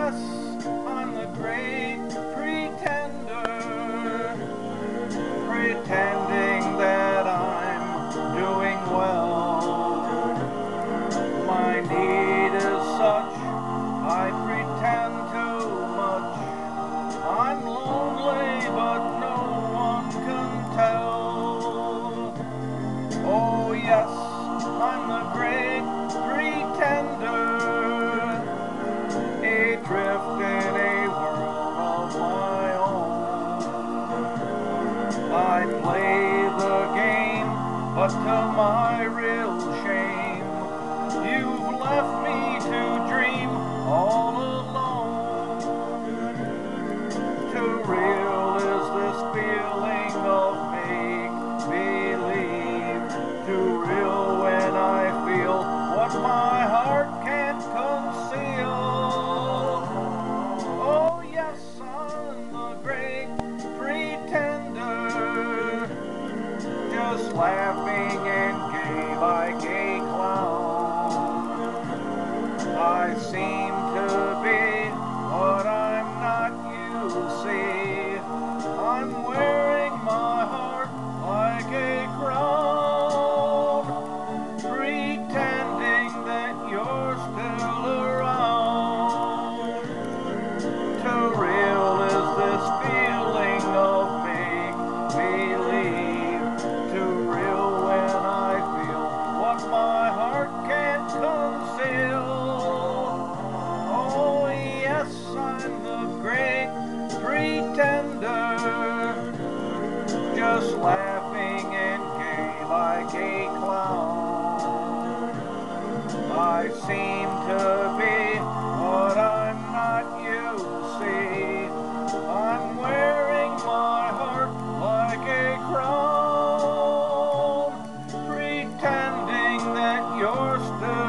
yes, I'm the great pretender, pretending that I'm doing well. My need is such, I pretend too much. I'm lonely, but no one can tell. Oh yes, I'm the great pretender, adrift in a world of my own. I play the game, but to my real shame, you've left me to dream all alone. Too real is this feeling of make-believe, too real when I feel what my heart can't conceal. Oh yes, I'm the great pretender, just laughing and gay like a clown. I seem to be what I'm not, you see. I'm wearing my heart like a crown, pretending that you're still around. Too real is this feeling of make-believe, too real when I feel what my heart can't conceal. Oh yes, I'm the great pretender, just laughing and gay like a clown. I seem to be what I'm not, you see. I'm wearing my heart like a crown, pretending that you're still